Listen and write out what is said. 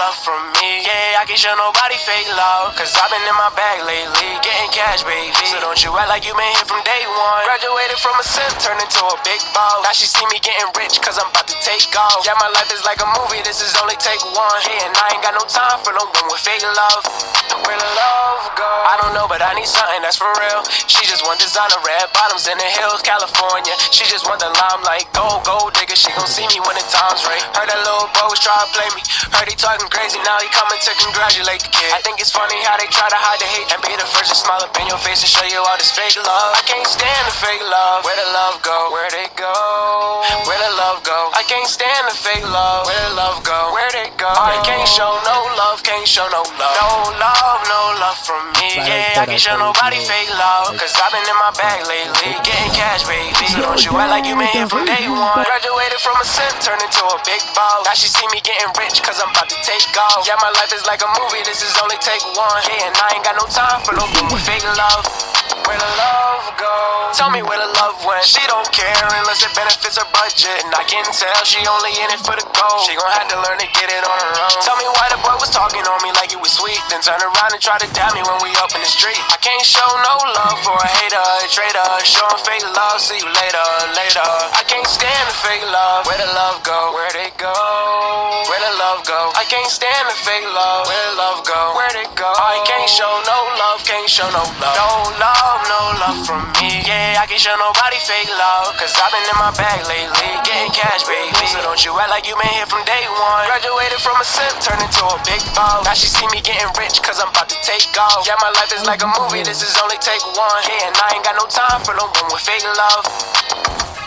love from me. Yeah, I can't show nobody fake love, cause I've been in my bag lately, getting cash, baby. So don't you act like you been here from day one. Graduated from a simp, turned into a big boss. Now she see me getting rich, cause I'm about to take off. Yeah, my life is like a movie, this is only take one. Yeah, and I ain't got no time for no one with fake love. Where the love go? I don't know, but I need something that's for real. She just want designer red bottoms in the hills, California. She just want the limelight, gold digger. She gon' see me when the time's right. Heard that little bro was try to play me. Heard he talking crazy, now he coming to congratulate the kid. I think it's funny how they try to hide the hate and be the first to smile up in your face and show you all this fake love. I can't stand the fake love. Where the love go? Where they go? Where the love go? I can't stand the fake love. Where the love go? Where they go? I can't show no love, can't show no love. No love from me. Yeah, I can't show nobody fake love, cause I've been in my bag lately, getting cash, baby. So don't you act like you been here from day one. Graduated from a simp, turned into a big boss. Now she see me getting rich, cause I'm about to take off. Yeah, my life is like a movie, this is only take one. Yeah, and I ain't got no time for no one with fake love. Where the love go? Tell me where the love went. She don't care unless it benefits her budget, and I can tell she only in it for the gold. She gon' have to learn to get it on her own. Tell me why the boy was talking on me like it was sweet, then turn around and try to dab me when we up in the street. I can't show no love for a hater, a traitor. Showing fake love, see you later. I can't stand the fake love. Where the love go? Where they go? Where the love go? I can't stand the fake love. Where the love go? Where they go? I can't show no love, can't show no love. No love from me. Yeah, I can't show nobody fake love, cause I've been in my bag lately, getting cash, baby. So don't you act like you been here from day one. Graduated from a simp, turned into a big boss. Now she see me getting rich, cause I'm about to take off. Yeah, my life is like a movie, this is only take one. Yeah, and I ain't got no time for no one with fake love.